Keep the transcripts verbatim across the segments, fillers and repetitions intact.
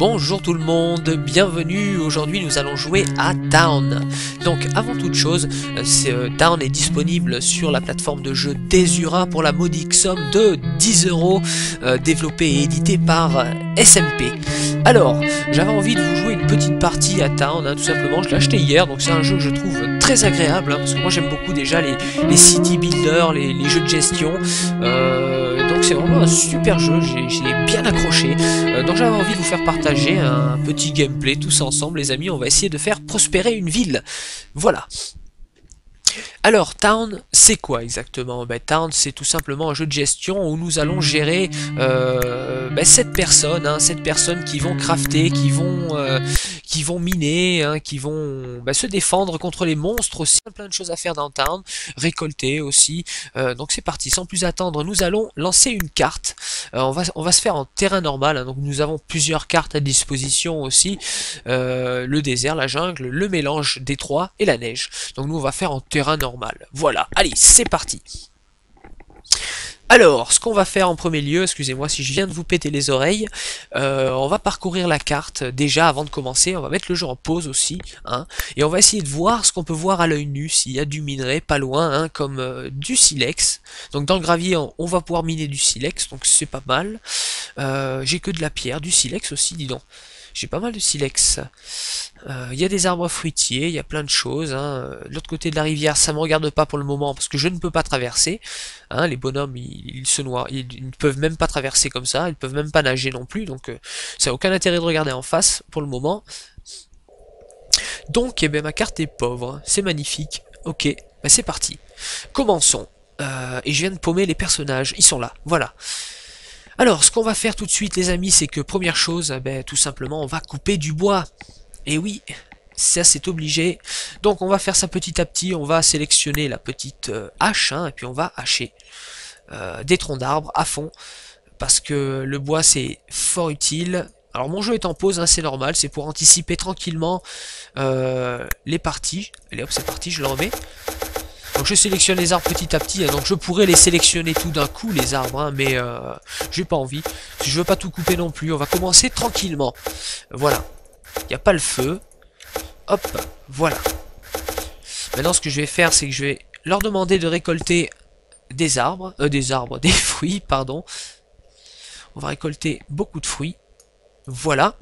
Bonjour tout le monde, bienvenue. Aujourd'hui nous allons jouer à Town. Donc avant toute chose, euh, Town est disponible sur la plateforme de jeu Desura pour la modique somme de dix euros, euh, développé et édité par euh, S M P. Alors, j'avais envie de vous jouer une petite partie à Town, hein, tout simplement. Je l'ai acheté hier, donc c'est un jeu que je trouve très agréable, hein, parce que moi j'aime beaucoup déjà les, les city builders, les, les jeux de gestion. Euh, donc c'est vraiment un super jeu, j'ai bien accroché. Euh, donc j'avais envie de vous faire partager un petit gameplay tous ensemble, les amis. On va essayer de faire prospérer une ville. Voilà. Alors, Town, c'est quoi exactement? Ben, Town, c'est tout simplement un jeu de gestion où nous allons gérer euh, ben, sept personnes, hein, sept personnes qui vont crafter, qui vont, euh, qui vont miner, hein, qui vont ben, se défendre contre les monstres aussi. Plein de choses à faire dans Town, récolter aussi. Euh, donc c'est parti, sans plus attendre, nous allons lancer une carte. Euh, on, va, on va se faire en terrain normal, hein, donc nous avons plusieurs cartes à disposition aussi. Euh, le désert, la jungle, le mélange des trois et la neige. Donc nous on va faire en terrain normal. Voilà, allez, c'est parti. Alors, ce qu'on va faire en premier lieu, excusez-moi si je viens de vous péter les oreilles, euh, on va parcourir la carte déjà avant de commencer, on va mettre le jeu en pause aussi, hein, et on va essayer de voir ce qu'on peut voir à l'œil nu, s'il y a du minerai pas loin, hein, comme euh, du silex. Donc dans le gravier, on, on va pouvoir miner du silex, donc c'est pas mal. Euh, J'ai que de la pierre, du silex aussi, dis donc. J'ai pas mal de silex. Il euh, y a des arbres fruitiers, il y a plein de choses. Hein. De l'autre côté de la rivière, ça me regarde pas pour le moment parce que je ne peux pas traverser. Hein, les bonhommes, ils, ils se noient, ils, ils ne peuvent même pas traverser comme ça, ils ne peuvent même pas nager non plus. Donc euh, ça n'a aucun intérêt de regarder en face pour le moment. Donc, eh ben, ma carte est pauvre. C'est magnifique. Ok, ben, c'est parti. Commençons. Euh, et je viens de paumer les personnages. Ils sont là. Voilà. Alors, ce qu'on va faire tout de suite, les amis, c'est que première chose, ben, tout simplement, on va couper du bois. Et oui, ça c'est obligé. Donc on va faire ça petit à petit, on va sélectionner la petite euh, hache, hein, et puis on va hacher euh, des troncs d'arbres à fond, parce que le bois c'est fort utile. Alors mon jeu est en pause, hein, c'est normal, c'est pour anticiper tranquillement euh, les parties. Allez hop, c'est parti, je le remets. Donc je sélectionne les arbres petit à petit, hein, donc je pourrais les sélectionner tout d'un coup les arbres, hein, mais euh, j'ai pas envie. Je veux pas tout couper non plus, on va commencer tranquillement. Voilà. Il n'y a pas le feu. Hop, voilà. Maintenant, ce que je vais faire, c'est que je vais leur demander de récolter des arbres, euh, des arbres, des fruits, pardon. On va récolter beaucoup de fruits. Voilà.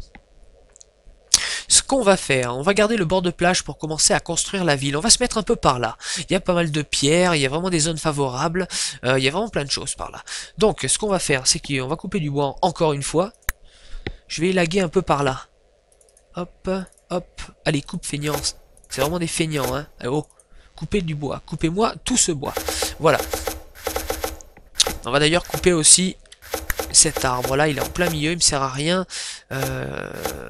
Ce qu'on va faire, on va garder le bord de plage pour commencer à construire la ville. On va se mettre un peu par là. Il y a pas mal de pierres, il y a vraiment des zones favorables. Euh, il y a vraiment plein de choses par là. Donc, ce qu'on va faire, c'est qu'on va couper du bois encore une fois. Je vais élaguer un peu par là. Hop, hop, allez, coupe feignant. C'est vraiment des feignants, hein. Allez, oh, coupez du bois, coupez-moi tout ce bois. Voilà. On va d'ailleurs couper aussi cet arbre-là, il est en plein milieu, il me sert à rien. Euh...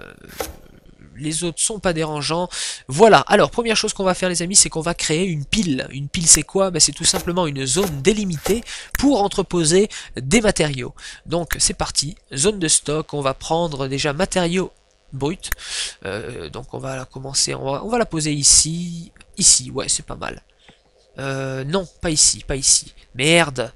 Les autres sont pas dérangeants. Voilà, alors première chose qu'on va faire les amis, c'est qu'on va créer une pile. Une pile c'est quoi? Ben, c'est tout simplement une zone délimitée pour entreposer des matériaux. Donc c'est parti, zone de stock, on va prendre déjà matériaux brut. Euh, donc on va la commencer, on va, on va la poser ici. Ici, ouais, c'est pas mal. Euh, non, pas ici, pas ici. Merde.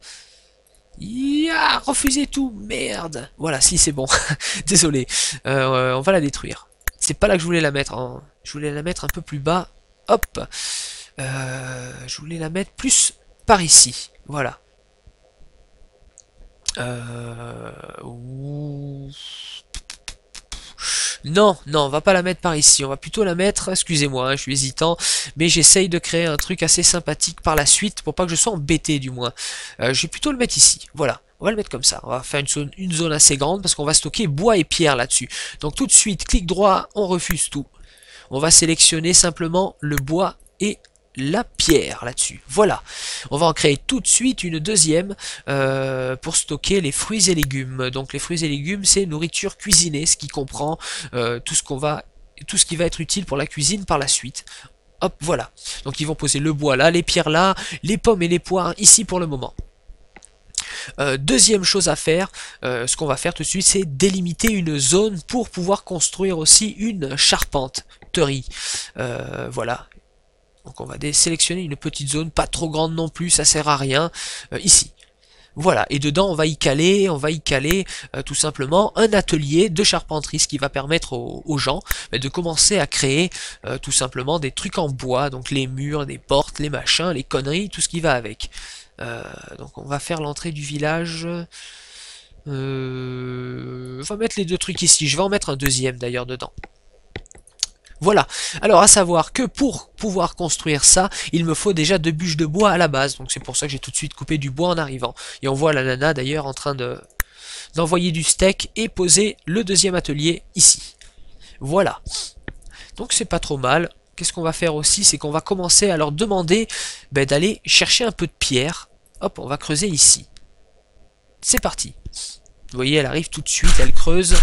Ya, refusez tout, merde. Voilà, si c'est bon. Désolé. Euh, on va la détruire. C'est pas là que je voulais la mettre. Hein. Je voulais la mettre un peu plus bas. Hop. Euh, je voulais la mettre plus par ici. Voilà. Euh... Ouh. Non, non, on va pas la mettre par ici, on va plutôt la mettre, excusez-moi, hein, je suis hésitant, mais j'essaye de créer un truc assez sympathique par la suite, pour pas que je sois embêté du moins. Euh, je vais plutôt le mettre ici, voilà, on va le mettre comme ça, on va faire une zone, une zone assez grande, parce qu'on va stocker bois et pierre là-dessus. Donc tout de suite, clic droit, on refuse tout. On va sélectionner simplement le bois et la pierre là-dessus. Voilà. On va en créer tout de suite une deuxième euh, pour stocker les fruits et légumes. Donc les fruits et légumes, c'est nourriture cuisinée, ce qui comprend euh, tout ce qu'on va, tout ce qui va être utile pour la cuisine par la suite. Hop, voilà. Donc ils vont poser le bois là, les pierres là, les pommes et les poires ici pour le moment. Euh, deuxième chose à faire, euh, ce qu'on va faire tout de suite, c'est délimiter une zone pour pouvoir construire aussi une charpenterie. Euh, voilà. Donc on va sélectionner une petite zone, pas trop grande non plus, ça sert à rien. Euh, ici. Voilà, et dedans on va y caler, on va y caler euh, tout simplement un atelier de charpenterie, ce qui va permettre aux, aux gens bah, de commencer à créer euh, tout simplement des trucs en bois, donc les murs, les portes, les machins, les conneries, tout ce qui va avec. Euh, donc on va faire l'entrée du village. Euh, on va mettre les deux trucs ici, je vais en mettre un deuxième d'ailleurs dedans. Voilà, alors à savoir que pour pouvoir construire ça, il me faut déjà deux bûches de bois à la base, donc c'est pour ça que j'ai tout de suite coupé du bois en arrivant. Et on voit la nana d'ailleurs en train de d'envoyer du steak et poser le deuxième atelier ici. Voilà, donc c'est pas trop mal. Qu'est-ce qu'on va faire aussi, c'est qu'on va commencer à leur demander ben, d'aller chercher un peu de pierre. Hop, on va creuser ici. C'est parti. Vous voyez, elle arrive tout de suite, elle creuse.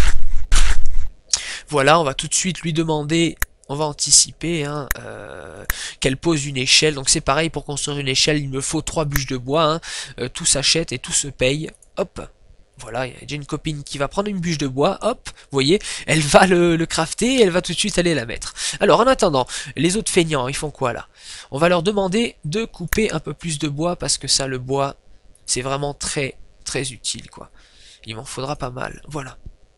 Voilà, on va tout de suite lui demander, on va anticiper, hein, euh, qu'elle pose une échelle. Donc c'est pareil, pour construire une échelle, il me faut trois bûches de bois. Hein, euh, tout s'achète et tout se paye. Hop, voilà, il y a déjà une copine qui va prendre une bûche de bois. Hop, vous voyez, elle va le, le crafter et elle va tout de suite aller la mettre. Alors en attendant, les autres feignants, ils font quoi là? On va leur demander de couper un peu plus de bois parce que ça, le bois, c'est vraiment très très utile, quoi. Il m'en faudra pas mal. Voilà.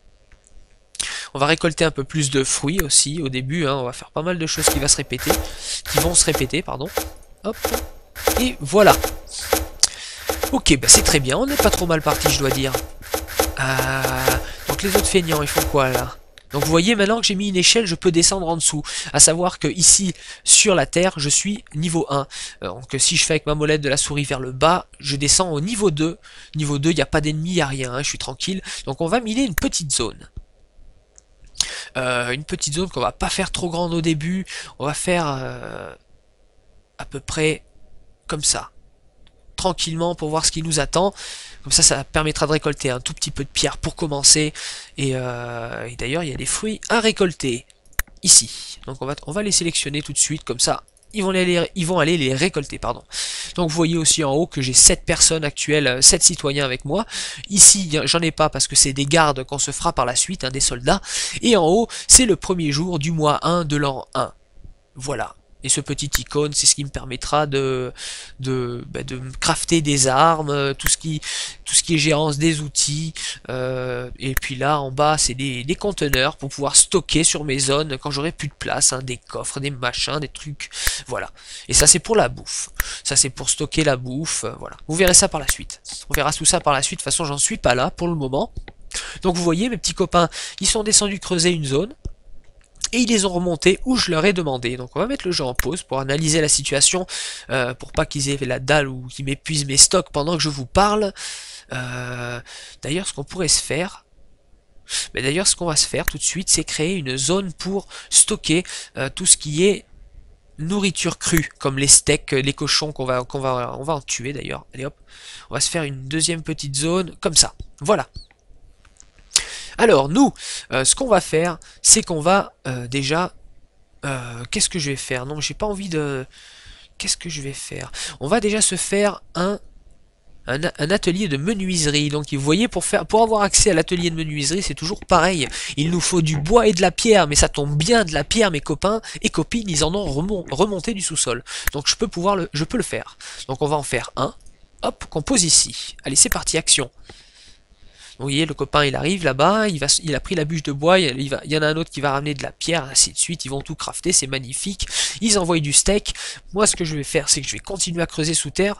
On va récolter un peu plus de fruits aussi au début, hein, on va faire pas mal de choses qui, va se répéter, qui vont se répéter, pardon. Hop, et voilà. Ok, bah c'est très bien, on n'est pas trop mal parti, je dois dire. Euh, donc les autres feignants, ils font quoi là? Donc vous voyez, maintenant que j'ai mis une échelle, je peux descendre en dessous. À savoir que ici, sur la terre, je suis niveau un. Donc si je fais avec ma molette de la souris vers le bas, je descends au niveau deux. Niveau deux, il n'y a pas d'ennemis, il n'y a rien, hein, je suis tranquille. Donc on va miner une petite zone. Euh, une petite zone qu'on va pas faire trop grande au début. On va faire euh, à peu près comme ça. Tranquillement pour voir ce qui nous attend. Comme ça, ça permettra de récolter un tout petit peu de pierre pour commencer. Et, euh, et d'ailleurs, il y a des fruits à récolter ici. Donc on va, on va les sélectionner tout de suite, comme ça, ils vont aller, ils vont aller les récolter. Pardon. Donc vous voyez aussi en haut que j'ai sept personnes actuelles, sept citoyens avec moi. Ici, j'en ai pas parce que c'est des gardes qu'on se fera par la suite, hein, des soldats. Et en haut, c'est le premier jour du mois un de l'an un. Voilà. Et ce petit icône, c'est ce qui me permettra de, de, bah, de crafter des armes, tout ce qui, tout ce qui est gérance des outils. Euh, et puis là, en bas, c'est des, des conteneurs pour pouvoir stocker sur mes zones quand j'aurai plus de place, hein, des coffres, des machins, des trucs. Voilà. Et ça, c'est pour la bouffe. Ça, c'est pour stocker la bouffe. Euh, voilà. Vous verrez ça par la suite. On verra tout ça par la suite. De toute façon, j'en suis pas là pour le moment. Donc, vous voyez, mes petits copains, ils sont descendus creuser une zone. Et ils les ont remontés où je leur ai demandé. Donc on va mettre le jeu en pause pour analyser la situation, euh, pour pas qu'ils aient la dalle ou qu'ils m'épuisent mes stocks pendant que je vous parle. Euh, d'ailleurs, ce qu'on pourrait se faire, mais d'ailleurs ce qu'on va se faire tout de suite, c'est créer une zone pour stocker euh, tout ce qui est nourriture crue, comme les steaks, les cochons qu'on va, qu'on va, on va en tuer d'ailleurs. Allez hop, on va se faire une deuxième petite zone comme ça. Voilà. Alors nous, euh, ce qu'on va faire, c'est qu'on va euh, déjà... Euh, Qu'est-ce que je vais faire? Non, j'ai pas envie de... Qu'est-ce que je vais faire? On va déjà se faire un, un, un atelier de menuiserie. Donc vous voyez, pour, faire, pour avoir accès à l'atelier de menuiserie, c'est toujours pareil. Il nous faut du bois et de la pierre, mais ça tombe bien de la pierre, mes copains et copines, ils en ont remont, remonté du sous-sol. Donc je peux, pouvoir le, je peux le faire. Donc on va en faire un. Hop, qu'on pose ici. Allez, c'est parti, action. Vous voyez, le copain il arrive là-bas, il, va, il a pris la bûche de bois, il, il, va, il y en a un autre qui va ramener de la pierre, ainsi de suite, ils vont tout crafter, c'est magnifique. Ils envoient du steak. Moi, ce que je vais faire, c'est que je vais continuer à creuser sous terre.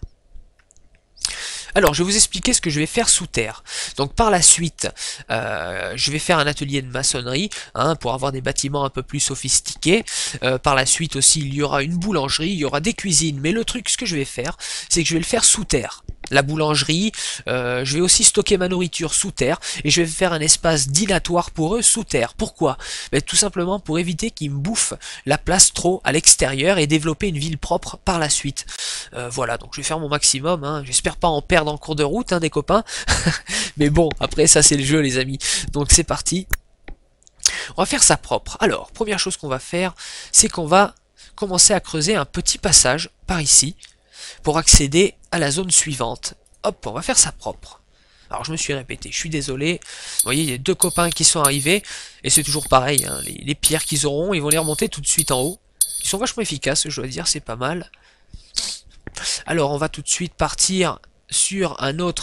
Alors, je vais vous expliquer ce que je vais faire sous terre. Donc, par la suite, euh, je vais faire un atelier de maçonnerie, hein, pour avoir des bâtiments un peu plus sophistiqués. Euh, par la suite aussi, il y aura une boulangerie, il y aura des cuisines. Mais le truc, ce que je vais faire, c'est que je vais le faire sous terre. La boulangerie, euh, je vais aussi stocker ma nourriture sous terre et je vais faire un espace dilatoire pour eux sous terre. Pourquoi? Ben, tout simplement pour éviter qu'ils me bouffent la place trop à l'extérieur et développer une ville propre par la suite. Euh, voilà, donc je vais faire mon maximum, hein. J'espère pas en perdre en cours de route, hein, des copains. Mais bon, après ça c'est le jeu les amis. Donc c'est parti. On va faire ça propre. Alors, première chose qu'on va faire, c'est qu'on va commencer à creuser un petit passage par ici pour accéder à la zone suivante. Hop, on va faire ça propre. Alors je me suis répété, je suis désolé. Vous voyez, il y a deux copains qui sont arrivés, et c'est toujours pareil, hein, les, les pierres qu'ils auront, ils vont les remonter tout de suite en haut. Ils sont vachement efficaces, je dois dire, c'est pas mal. Alors on va tout de suite partir sur un autre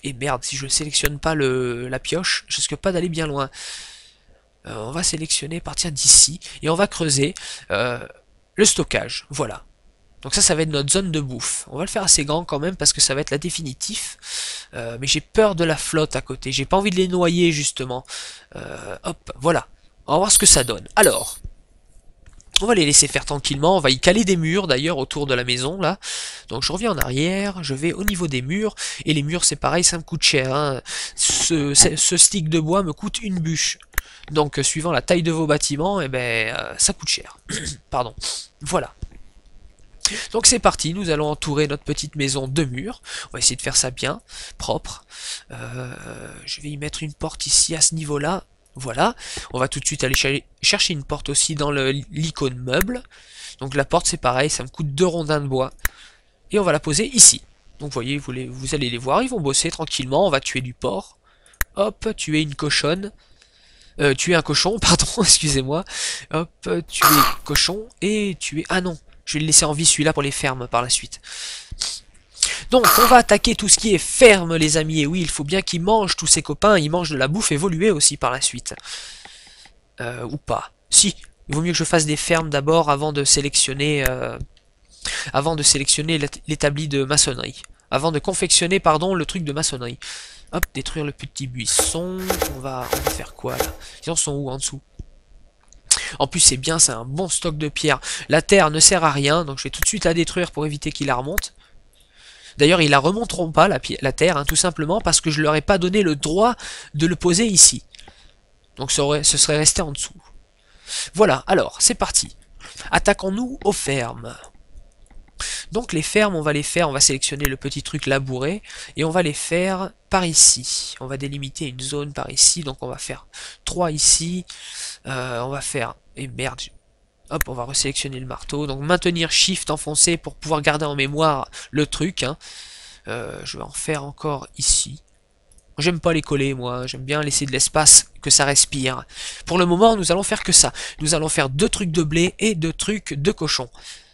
Et merde, si je sélectionne pas le, la pioche, je risque pas d'aller bien loin. Euh, on va sélectionner, partir d'ici, et on va creuser euh, le stockage. Voilà. Donc ça, ça va être notre zone de bouffe. On va le faire assez grand quand même parce que ça va être la définitive. Euh, mais j'ai peur de la flotte à côté. J'ai pas envie de les noyer justement. Euh, hop, voilà. On va voir ce que ça donne. Alors, on va les laisser faire tranquillement. On va y caler des murs d'ailleurs autour de la maison là. Donc je reviens en arrière. Je vais au niveau des murs. Et les murs c'est pareil, ça me coûte cher. Hein. Ce, ce, ce stick de bois me coûte une bûche. Donc suivant la taille de vos bâtiments, eh ben, euh, ça coûte cher. Pardon. Voilà. Donc c'est parti, nous allons entourer notre petite maison de murs. On va essayer de faire ça bien, propre. Euh, je vais y mettre une porte ici à ce niveau-là. Voilà. On va tout de suite aller ch chercher une porte aussi dans l'icône meuble. Donc la porte c'est pareil, ça me coûte deux rondins de bois. Et on va la poser ici. Donc vous voyez, vous, les, vous allez les voir, ils vont bosser tranquillement. On va tuer du porc. Hop, tuer une cochonne. Euh, tuer un cochon, pardon, excusez-moi. Hop, tuer cochon et tuer... Ah non, je vais le laisser en vie celui-là pour les fermes par la suite. Donc on va attaquer tout ce qui est ferme les amis. Et oui, il faut bien qu'ils mangent tous ses copains. Ils mangent de la bouffe évoluée aussi par la suite. Euh, ou pas. Si, il vaut mieux que je fasse des fermes d'abord avant de sélectionner... Euh, avant de sélectionner l'établi de maçonnerie. Avant de confectionner, pardon, le truc de maçonnerie. Hop, détruire le petit buisson. On va, on va faire quoi là? Ils en sont où en dessous? En plus c'est bien, c'est un bon stock de pierres. La terre ne sert à rien, donc je vais tout de suite la détruire pour éviter qu'ils la remontent. D'ailleurs ils la remonteront pas la, la terre, hein, tout simplement parce que je leur ai pas donné le droit de le poser ici. Donc ça aurait, ce serait resté en dessous. Voilà, alors c'est parti. Attaquons-nous aux fermes. Donc les fermes, on va les faire, on va sélectionner le petit truc labouré, et on va les faire par ici. On va délimiter une zone par ici, donc on va faire trois ici, euh, on va faire, et merde, hop, on va resélectionner le marteau, donc maintenir Shift enfoncé pour pouvoir garder en mémoire le truc, hein. euh, je vais en faire encore ici. J'aime pas les coller moi, j'aime bien laisser de l'espace, que ça respire. Pour le moment, nous allons faire que ça. Nous allons faire deux trucs de blé et deux trucs de cochon.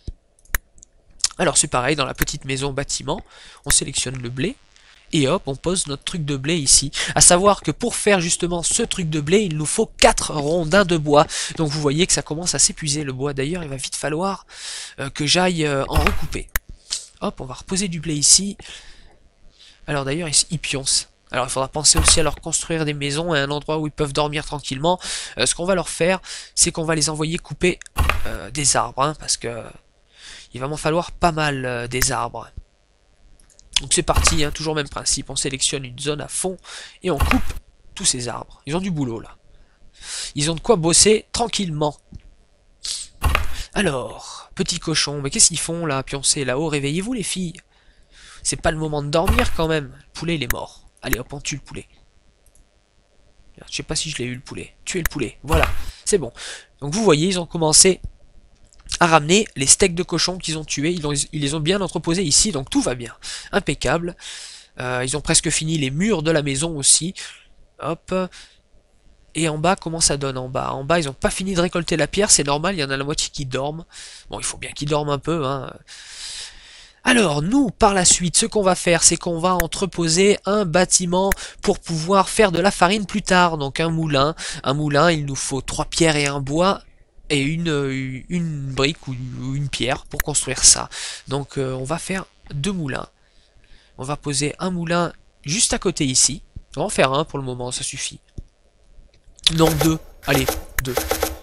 Alors c'est pareil, dans la petite maison bâtiment, on sélectionne le blé, et hop, on pose notre truc de blé ici. À savoir que pour faire justement ce truc de blé, il nous faut quatre rondins de bois. Donc vous voyez que ça commence à s'épuiser le bois. D'ailleurs, il va vite falloir euh, que j'aille euh, en recouper. Hop, on va reposer du blé ici. Alors d'ailleurs, ils pioncent. Alors il faudra penser aussi à leur construire des maisons et un endroit où ils peuvent dormir tranquillement. Euh, ce qu'on va leur faire, c'est qu'on va les envoyer couper euh, des arbres, hein, parce que il va m'en falloir pas mal euh, des arbres. Donc c'est parti, hein, toujours le même principe, on sélectionne une zone à fond et on coupe tous ces arbres. Ils ont du boulot là. Ils ont de quoi bosser tranquillement. Alors, petit cochon, mais qu'est-ce qu'ils font là, pioncer là-haut? Réveillez-vous les filles. C'est pas le moment de dormir quand même. Le poulet il est mort. Allez hop, on tue le poulet. Je sais pas si je l'ai eu le poulet. Tuer le poulet, voilà, c'est bon. Donc vous voyez, ils ont commencé à ramener les steaks de cochon qu'ils ont tués. Ils, ont, ils les ont bien entreposés ici, donc tout va bien. Impeccable. Euh, ils ont presque fini les murs de la maison aussi. Hop. Et en bas, comment ça donne en bas? En bas, ils n'ont pas fini de récolter la pierre, c'est normal, il y en a la moitié qui dorment. Bon, il faut bien qu'ils dorment un peu, hein. Alors, nous, par la suite, ce qu'on va faire, c'est qu'on va entreposer un bâtiment pour pouvoir faire de la farine plus tard. Donc un moulin. Un moulin, il nous faut trois pierres et un bois et une, une brique ou une pierre pour construire ça. Donc euh, on va faire deux moulins. On va poser un moulin juste à côté ici. On va en faire un pour le moment, ça suffit. Non, deux. Allez, deux.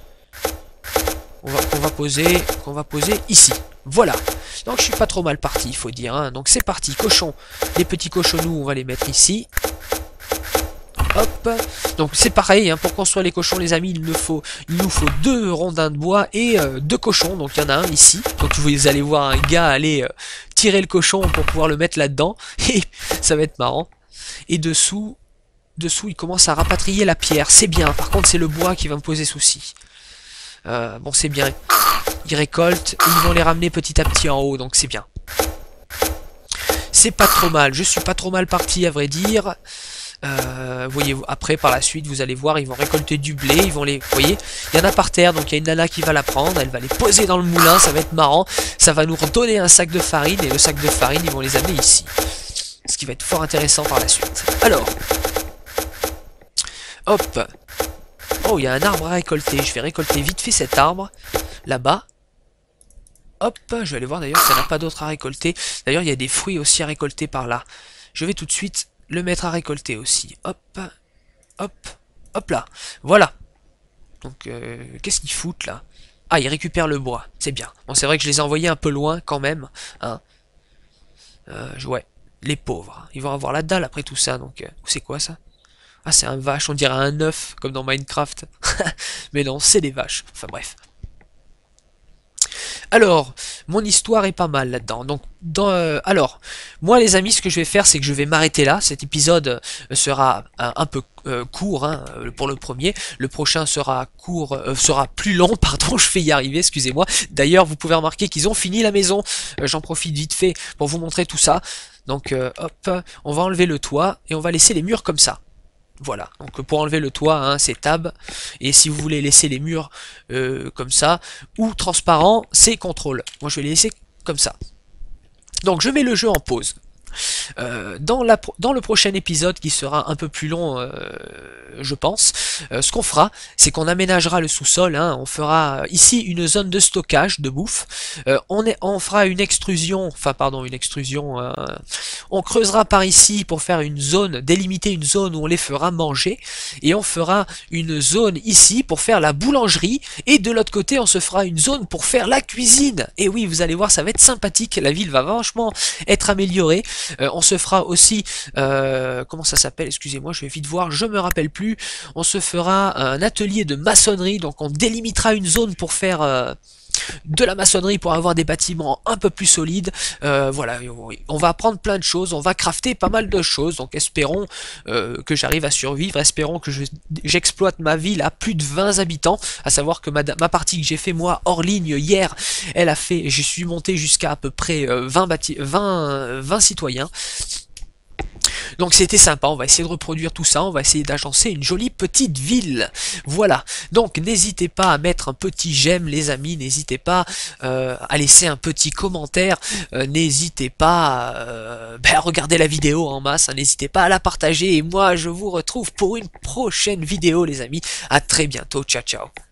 On va, on va poser, on va poser ici. Voilà. Donc je suis pas trop mal parti, il faut dire. Hein. Donc c'est parti, cochon. Les petits cochonous, on va les mettre ici. Hop. Donc c'est pareil, hein, pour construire les cochons, les amis, il nous faut, il nous faut deux rondins de bois et euh, deux cochons. Donc il y en a un ici. Donc vous allez voir un gars aller euh, tirer le cochon pour pouvoir le mettre là-dedans. Et ça va être marrant. Et dessous, dessous, il commence à rapatrier la pierre. C'est bien. Par contre, c'est le bois qui va me poser souci. Euh, bon, c'est bien. Ils récoltent et ils vont les ramener petit à petit en haut. Donc c'est bien. C'est pas trop mal. Je suis pas trop mal parti, à vrai dire. Euh, voyez, après par la suite vous allez voir, ils vont récolter du blé, ils vont les, vous voyez, il y en a par terre, donc il y a une nana qui va la prendre, elle va les poser dans le moulin, ça va être marrant, ça va nous redonner un sac de farine, et le sac de farine ils vont les amener ici. ce qui va être fort intéressant par la suite. Alors, hop. Oh, il y a un arbre à récolter. Je vais récolter vite fait cet arbre, là-bas. Hop, je vais aller voir d'ailleurs s'il n'y en a pas d'autres à récolter. D'ailleurs, il y a des fruits aussi à récolter par là. Je vais tout de suite le mettre à récolter aussi. Hop, hop, hop là. Voilà. Donc, euh, qu'est-ce qu'ils foutent là? Ah, ils récupèrent le bois. C'est bien. Bon, c'est vrai que je les ai envoyés un peu loin quand même. Hein. Euh, ouais, les pauvres. Ils vont avoir la dalle après tout ça. Donc, euh, c'est quoi ça? Ah, c'est un vache. On dirait un œuf comme dans Minecraft. Mais non, c'est des vaches. Enfin bref. Alors, mon histoire est pas mal là-dedans. Donc, dans, euh, alors, moi les amis, ce que je vais faire, c'est que je vais m'arrêter là. Cet épisode euh, sera un, un peu euh, court hein, pour le premier. Le prochain sera court, euh, sera plus long. Pardon, je vais y arriver. Excusez-moi. D'ailleurs, vous pouvez remarquer qu'ils ont fini la maison. Euh, J'en profite vite fait pour vous montrer tout ça. Donc, euh, hop, on va enlever le toit et on va laisser les murs comme ça. Voilà, donc pour enlever le toit, hein, c'est tab, et si vous voulez laisser les murs euh, comme ça, ou transparent, c'est contrôle. Moi je vais les laisser comme ça. Donc je mets le jeu en pause. Euh, dans, la, dans le prochain épisode, qui sera un peu plus long, euh, je pense, euh, ce qu'on fera, c'est qu'on aménagera le sous-sol. Hein, on fera ici une zone de stockage de bouffe. Euh, on, est, on fera une extrusion, enfin pardon, une extrusion. Euh, on creusera par ici pour faire une zone, délimiter une zone où on les fera manger, et on fera une zone ici pour faire la boulangerie. Et de l'autre côté, on se fera une zone pour faire la cuisine. Et oui, vous allez voir, ça va être sympathique. La ville va franchement être améliorée. Euh, on se fera aussi, euh, comment ça s'appelle, excusez-moi, je vais vite voir, je me rappelle plus, on se fera un atelier de maçonnerie, donc on délimitera une zone pour faire euh, de la maçonnerie, pour avoir des bâtiments un peu plus solides. Euh, voilà, on va apprendre plein de choses, on va crafter pas mal de choses, donc espérons euh, que j'arrive à survivre, espérons que j'exploite je, ma ville à plus de vingt habitants, à savoir que ma, ma partie que j'ai fait moi hors ligne hier, elle a fait, je suis monté jusqu'à à peu près euh, vingt, vingt, vingt citoyens. Donc c'était sympa, on va essayer de reproduire tout ça, on va essayer d'agencer une jolie petite ville. Voilà, donc n'hésitez pas à mettre un petit j'aime les amis, n'hésitez pas euh, à laisser un petit commentaire, euh, n'hésitez pas euh, ben, à regarder la vidéo en masse, hein, n'hésitez pas à la partager, et moi je vous retrouve pour une prochaine vidéo les amis, à très bientôt, ciao ciao.